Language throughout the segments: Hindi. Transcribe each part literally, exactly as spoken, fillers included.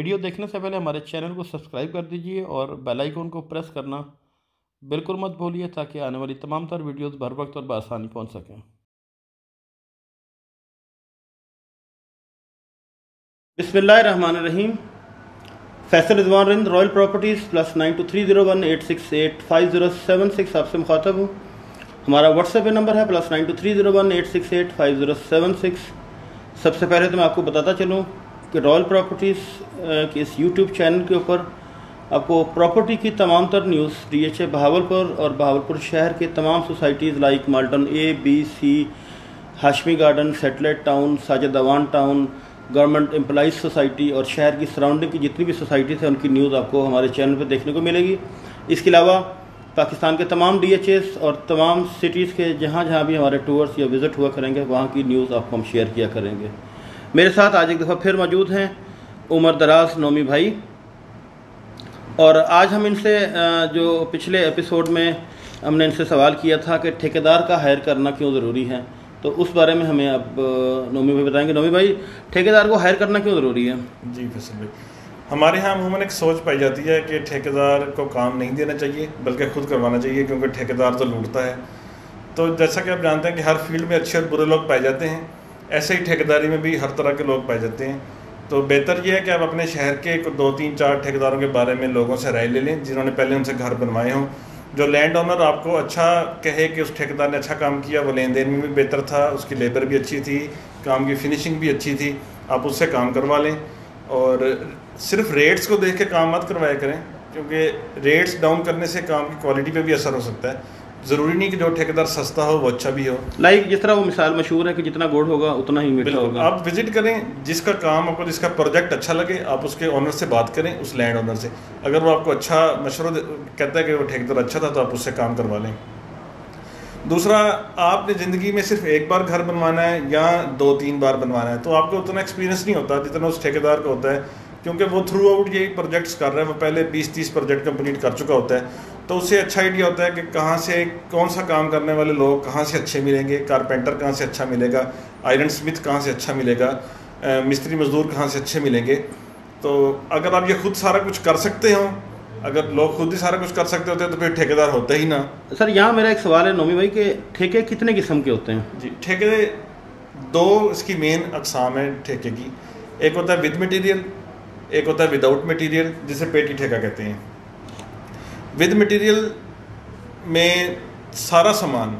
वीडियो देखने से पहले हमारे चैनल को सब्सक्राइब कर दीजिए और बेल आइकन को प्रेस करना बिल्कुल मत भूलिए ताकि आने वाली तमाम तर वीडियोस बर वक्त और बआसानी पहुंच सकें। बिस्मिल्लाहिर्रहमानिर्रहीम। Faisal Rizwan Rind, Royal Properties plus nine two three zero one eight six eight five zero seven six आपसे मुखातब हूँ। हमारा व्हाट्सएप नंबर है plus nine two three zero one eight six eight five zero seven six. सबसे पहले तो मैं आपको बताता चलूँ कि रॉयल प्रॉपर्टीज़ के इस यूट्यूब चैनल के ऊपर आपको प्रॉपर्टी की तमाम तर news D H A Bahawalpur और बहावलपुर शहर के तमाम societies like Malton A B C, Hashmi garden, satellite town, Sajid Awan town, government employees society और शहर की सराउंडिंग की जितनी भी सोसाइटीज़ हैं उनकी न्यूज़ आपको हमारे चैनल पर देखने को मिलेगी। इसके अलावा पाकिस्तान के तमाम डी एच एस और तमाम सिटीज़ के जहाँ जहाँ भी हमारे टूर्स या विज़िट हुआ करेंगे वहाँ की न्यूज़ आपको हम शेयर किया करेंगे। मेरे साथ आज एक दफ़ा फिर मौजूद हैं उमर दराज नोमी भाई, और आज हम इनसे जो पिछले एपिसोड में हमने इनसे सवाल किया था कि ठेकेदार का हायर करना क्यों ज़रूरी है, तो उस बारे में हमें अब नोमी भाई बताएंगे। नोमी भाई, ठेकेदार को हायर करना क्यों ज़रूरी है? जी फैसल भाई, हमारे यहाँ अमूमन एक सोच पाई जाती है कि ठेकेदार को काम नहीं देना चाहिए बल्कि खुद करवाना चाहिए, क्योंकि ठेकेदार तो लूटता है। तो जैसा कि आप जानते हैं कि हर फील्ड में अच्छे और बुरे लोग पाए जाते हैं, ऐसे ही ठेकेदारी में भी हर तरह के लोग पाए जाते हैं। तो बेहतर ये है कि आप अपने शहर के दो तीन चार ठेकेदारों के बारे में लोगों से राय ले लें जिन्होंने पहले उनसे घर बनवाए हों। जो लैंड ओनर आपको अच्छा कहे कि उस ठेकेदार ने अच्छा काम किया, वो लेन देन में भी बेहतर था, उसकी लेबर भी अच्छी थी, काम की फिनिशिंग भी अच्छी थी, आप उससे काम करवा लें। और सिर्फ रेट्स को देख के काम मत करवाया करें, क्योंकि रेट्स डाउन करने से काम की क्वालिटी पे भी असर हो सकता है। ज़रूरी नहीं कि जो ठेकेदार सस्ता हो वो अच्छा भी हो। लाइक जिस तरह वो मिसाल मशहूर है कि जितना गुड़ होगा उतना ही मीठा होगा। आप विजिट करें, जिसका काम आपको, जिसका प्रोजेक्ट अच्छा लगे, आप उसके ओनर से बात करें, उस लैंड ओनर से। अगर वो आपको अच्छा मशवरा कहता है कि वो ठेकेदार अच्छा था तो आप उससे काम करवा लें। दूसरा, आपने ज़िंदगी में सिर्फ एक बार घर बनवाना है या दो तीन बार बनवाना है, तो आपको उतना एक्सपीरियंस नहीं होता जितना उस ठेकेदार को होता है, क्योंकि वो थ्रू आउट यही प्रोजेक्ट्स कर रहा है, वो पहले बीस तीस प्रोजेक्ट कंप्लीट कर चुका होता है। तो उससे अच्छा आइडिया होता है कि कहाँ से कौन सा काम करने वाले लोग कहाँ से अच्छे मिलेंगे, कारपेंटर कहाँ से अच्छा मिलेगा, आयरन स्मिथ कहाँ से अच्छा मिलेगा, मिस्त्री मजदूर कहाँ से अच्छे मिलेंगे। तो अगर आप ये खुद सारा कुछ कर सकते हो, अगर लोग खुद ही सारा कुछ कर सकते होते हैं तो फिर ठेकेदार होता ही ना। सर, यहाँ मेरा एक सवाल है नोमी भाई कि ठेके कितने किस्म के होते हैं? जी, ठेके दो इसकी मेन अकसाम है ठेके की। एक होता है विद मटेरियल, एक होता है विदाउट मटेरियल, जिसे पेटी ठेका कहते हैं। विद मटेरियल में सारा सामान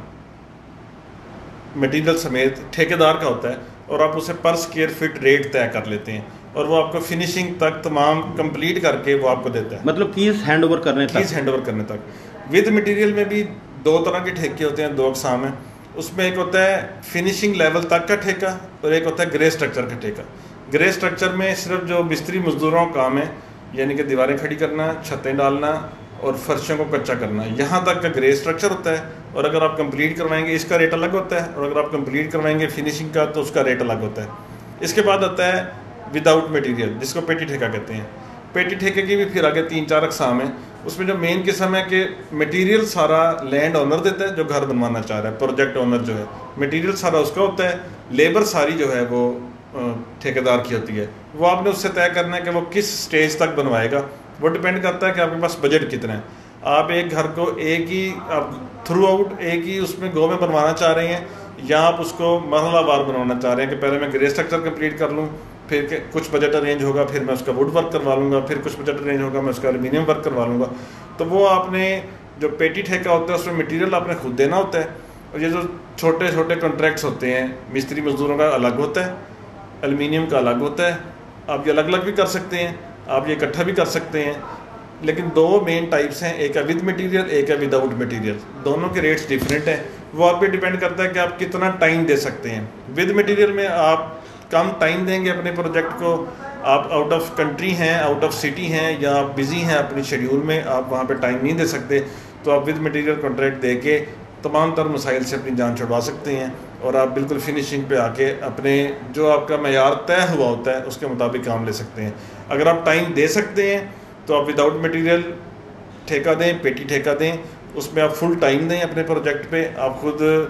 मटेरियल समेत ठेकेदार का होता है और आप उसे पर स्क्वायर फीट रेट तय कर लेते हैं और वो आपको फिनिशिंग तक तमाम कंप्लीट करके वो आपको देता है, मतलब कीज हैंड ओवर करने तक। कीज हैंड ओवर करने तक। विद मटेरियल में भी दो तरह के ठेके होते हैं, दो अकसाम हैं। उसमें एक होता है फिनिशिंग लेवल तक का ठेका और एक होता है ग्रे स्ट्रक्चर का ठेका। ग्रे स्ट्रक्चर में सिर्फ जो मिस्त्री मजदूरों का काम है, यानी कि दीवारें खड़ी करना, छतें डालना और फर्शों को कच्चा करना, यहाँ तक का ग्रे स्ट्रक्चर होता है। और अगर आप कंप्लीट करवाएंगे इसका रेट अलग होता है, और अगर आप कंप्लीट करवाएंगे फिनिशिंग का तो उसका रेट अलग होता है। इसके बाद आता है विदाउट मटेरियल, जिसको पेटी ठेका कहते हैं। पेटी ठेके की भी फिर आगे तीन चार अकसाम है। उसमें जो मेन किस्म है कि मटेरियल सारा लैंड ओनर देता है जो घर बनवाना चाह रहा है, प्रोजेक्ट ओनर जो है, मटेरियल सारा उसका होता है, लेबर सारी जो है वो ठेकेदार की होती है। वो आपने उससे तय करना है कि वो किस स्टेज तक बनवाएगा। वो डिपेंड करता है कि आपके पास बजट कितना है। आप एक घर को एक ही आप थ्रू आउट एक ही उसमें गो में बनवाना चाह रहे हैं, या आप उसको मरहलावार बनवाना चाह रहे हैं कि पहले मैं ग्रे स्ट्रक्चर कंप्लीट कर लूँ, फिर कुछ बजट अरेंज होगा, फिर मैं उसका वुड वर्क करवा लूँगा, फिर कुछ बजट अरेंज होगा, मैं उसका एल्यूमिनियम वर्क करवा लूँगा। तो वो आपने जो पेटी ठेका होता है उसमें मटेरियल आपने खुद देना होता है। और ये जो छोटे छोटे कॉन्ट्रैक्ट्स होते हैं, मिस्त्री मजदूरों का अलग होता है, एल्यूमिनियम का अलग होता है। आप ये अलग अलग भी कर सकते हैं, आप ये इकट्ठा भी कर सकते हैं, लेकिन दो मेन टाइप्स हैं, एक है विद मटेरियल, एक है विदाउट मटेरियल। दोनों के रेट्स डिफरेंट हैं। वो आप पे डिपेंड करता है कि आप कितना टाइम दे सकते हैं। विद मटेरियल में आप कम टाइम देंगे अपने प्रोजेक्ट को, आप आउट ऑफ कंट्री हैं, आउट ऑफ सिटी हैं, या आप बिज़ी हैं अपनी शेड्यूल में, आप वहाँ पे टाइम नहीं दे सकते, तो आप विद मटेरियल कॉन्ट्रैक्ट दे के तमाम तर मसाइल से अपनी जान छुड़वा सकते हैं और आप बिल्कुल फिनिशिंग पे आके अपने जो आपका मयार तय हुआ होता है उसके मुताबिक काम ले सकते हैं। अगर आप टाइम दे सकते हैं तो आप विदाउट मटेरियल ठेका दें, पेटी ठेका दें, उसमें आप फुल टाइम दें अपने प्रोजेक्ट पे, आप खुद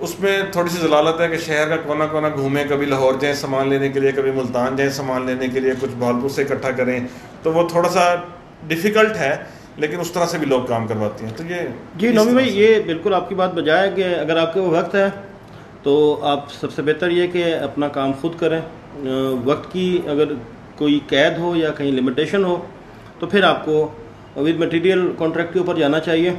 उसमें थोड़ी सी जलालत है कि शहर का कोना कोना घूमें, कभी लाहौर जाएँ सामान लेने के लिए, कभी मुल्तान जाएँ सामान लेने के लिए, कुछ बहावलपुर से इकट्ठा करें, तो वो थोड़ा सा डिफ़िकल्ट है, लेकिन उस तरह से भी लोग काम करवाते हैं। तो ये जी नौमी भाई, ये बिल्कुल आपकी बात बजाय है कि अगर आपके वो वक्त है तो आप सबसे बेहतर ये कि अपना काम खुद करें। वक्त की अगर कोई कैद हो या कहीं लिमिटेशन हो तो फिर आपको विद मटेरियल कॉन्ट्रैक्ट के ऊपर जाना चाहिए,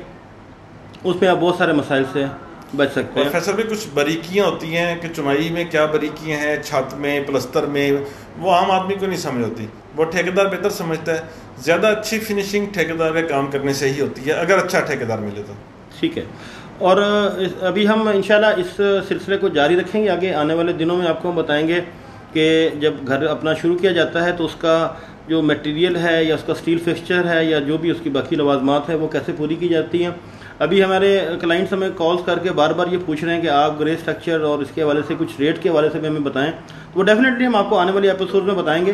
उसमें आप बहुत सारे मसाइल से बच सकते हैं। प्रोफेसर भी कुछ बारीकियाँ होती हैं कि चुनाई में क्या बारीकियाँ हैं, छत में, प्लस्तर में, वो आम आदमी को नहीं समझ होती, वो ठेकेदार बेहतर समझता है। ज़्यादा अच्छी फिनिशिंग ठेकेदार के काम करने से ही होती है, अगर अच्छा ठेकेदार मिले तो। ठीक है, और अभी हम इंशाल्लाह इस सिलसिले को जारी रखेंगे। आगे आने वाले दिनों में आपको हम बताएंगे कि जब घर अपना शुरू किया जाता है तो उसका जो मटेरियल है या उसका स्टील फिक्सचर है या जो भी उसकी बाकी लवाजमात है वो कैसे पूरी की जाती हैं। अभी हमारे क्लाइंट्स हमें कॉल्स करके बार बार ये पूछ रहे हैं कि आप ग्रे स्ट्रक्चर और इसके हवाले से कुछ रेट के हवाले से भी हमें बताएं, तो वो डेफिनेटली हम आपको आने वाली एपिसोड में बताएंगे।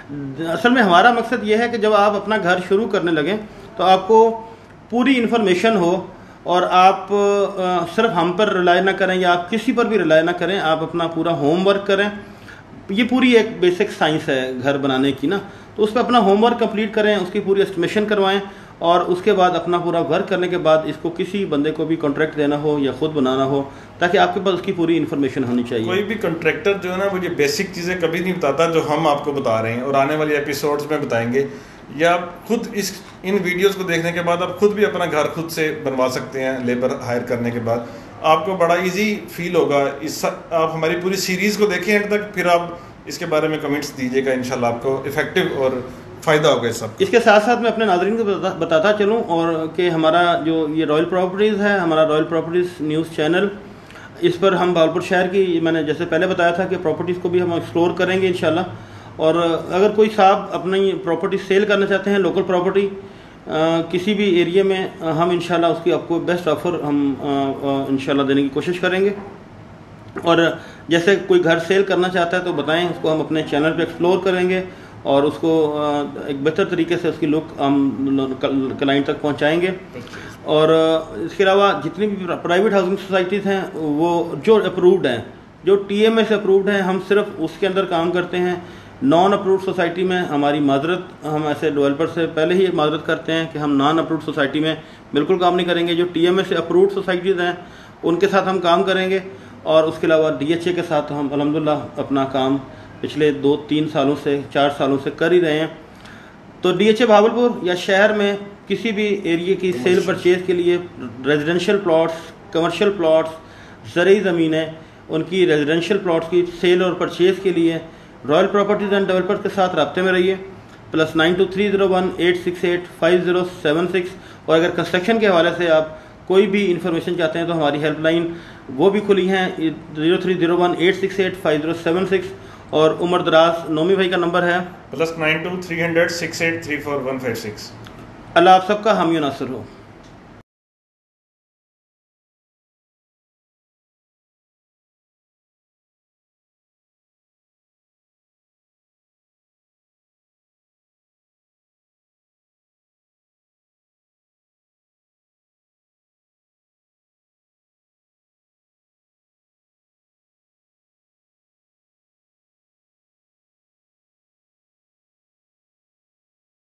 असल में हमारा मकसद ये है कि जब आप अपना घर शुरू करने लगें तो आपको पूरी इन्फॉर्मेशन हो और आप सिर्फ हम पर रिलाय ना करें या आप किसी पर भी रिलाय ना करें, आप अपना पूरा होमवर्क करें। ये पूरी एक बेसिक साइंस है घर बनाने की ना, तो उस पर अपना होमवर्क कंप्लीट करें, उसकी पूरी एस्टिमेशन करवाएं और उसके बाद अपना पूरा वर्क करने के बाद इसको किसी बंदे को भी कॉन्ट्रैक्ट देना हो या खुद बनाना हो, ताकि आपके पास उसकी पूरी इन्फॉर्मेशन होनी चाहिए। कोई भी कॉन्ट्रैक्टर जो है ना वो ये बेसिक चीज़ें कभी नहीं बताता जो हम आपको बता रहे हैं और आने वाली एपिसोड्स में बताएंगे, या आप खुद इस इन वीडियोस को देखने के बाद आप खुद भी अपना घर खुद से बनवा सकते हैं। लेबर हायर करने के बाद आपको बड़ा इजी फील होगा। इस आप हमारी पूरी सीरीज़ को देखें एंड तक, फिर आप इसके बारे में कमेंट्स दीजिएगा, इंशाल्लाह आपको इफेक्टिव और फ़ायदा होगा इस सब। इसके साथ साथ मैं अपने नाज़रीन को बता, बताता चलूँ और कि हमारा जो ये रॉयल प्रॉपर्टीज़ है, हमारा रॉयल प्रॉपर्टीज़ न्यूज़ चैनल, इस पर हम बहावलपुर शहर की, मैंने जैसे पहले बताया था कि प्रॉपर्टीज़ को भी हम एक्सप्लोर करेंगे इंशाल्लाह। और अगर कोई साहब अपनी प्रॉपर्टी सेल करना चाहते हैं, लोकल प्रॉपर्टी किसी भी एरिया में, हम इंशाल्लाह उसकी आपको बेस्ट ऑफ़र हम इंशाल्लाह देने की कोशिश करेंगे। और जैसे कोई घर सेल करना चाहता है तो बताएं, उसको हम अपने चैनल पे एक्सप्लोर करेंगे और उसको एक बेहतर तरीके से उसकी लुक हम क्लाइंट तक पहुंचाएंगे। और इसके अलावा जितनी भी प्राइवेट हाउसिंग सोसाइटीज़ हैं वो जो अप्रूव्ड हैं, जो टीएमए से अप्रूव्ड हैं, हम सिर्फ उसके अंदर काम करते हैं। नॉन अप्रूव्ड सोसाइटी में हमारी माजरत, हम ऐसे डेवलपर से पहले ही माजरत करते हैं कि हम नॉन अप्रूव्ड सोसाइटी में बिल्कुल काम नहीं करेंगे। जो टीएमए से अप्रूव्ड सोसाइटीज़ हैं उनके साथ हम काम करेंगे। और उसके अलावा डीएचए के साथ हम अल्हम्दुलिल्लाह अपना काम पिछले दो तीन सालों से चार सालों से कर ही रहे हैं। तो डीएचए बहावलपुर या शहर में किसी भी एरिया की सेल परचेज़ के लिए रेजिडेंशियल प्लॉट्स, कमर्शियल प्लॉट्स, ज़रूरी ज़मीनें, उनकी रेजिडेंशियल प्लॉट्स की सेल और परचेज़ के लिए रॉयल प्रॉपर्टीज़ एंड डेवलपर्स के साथ रब्ते में रहिए। Plus nine two three zero one eight six eight five zero seven six. और अगर कंस्ट्रक्शन के हवाले से आप कोई भी इंफॉर्मेशन चाहते हैं तो हमारी हेल्पलाइन वो भी खुली हैं, zero three zero one eight six eight five zero seven six. और उमर दराज नौमी भाई का नंबर है plus nine two three hundred six eight three four one five six. अल्लाह आप सबका हामी नासिर हो।